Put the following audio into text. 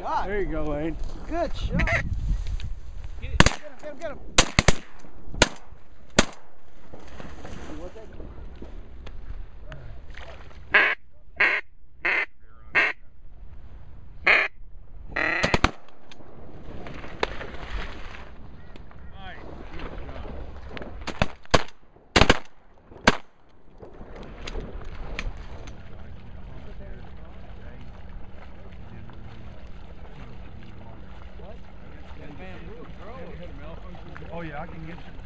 shot. There you go, Lane. Good shot. Get it. Get him, get him, get him. Oh yeah, I can get you.